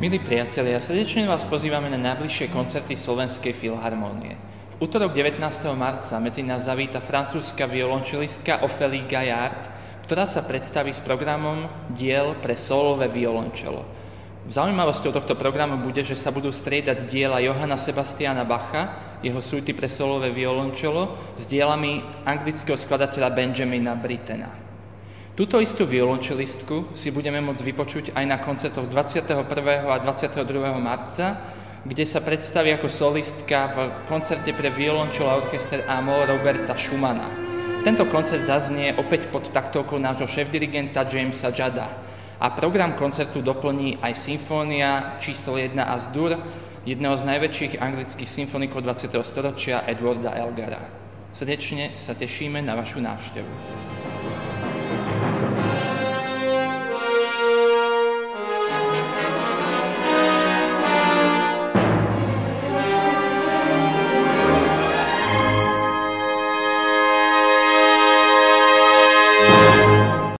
Milí priatelia, srdečne vás pozývame na najbližšie koncerty Slovenskej filharmónie. V utorok 19. marca medzi nás zavíta francúzska violončelistka Ophélie Gaillard, ktorá sa predstaví s programom diel pre sólové violončelo. Zaujímavosťou tohto programu bude, že sa budú striedať diela Johanna Sebastiana Bacha, jeho suity pre sólové violončelo, s dielami anglického skladateľa Benjamina Brittena. Túto istú violončelistku si budeme môcť vypočuť aj na koncertoch 21. a 22. marca, kde sa predstaví ako solistka v koncerte pre violončelo a orchester Amol Roberta Schumana. Tento koncert zaznie opäť pod taktovkou nášho šéfdirigenta Jamesa Judda a program koncertu doplní aj symfónia číslo 1 Az-Dur, jedného z najväčších anglických symfonikov 20. storočia Edwarda Elgara. Srdečne sa tešíme na vašu návštevu.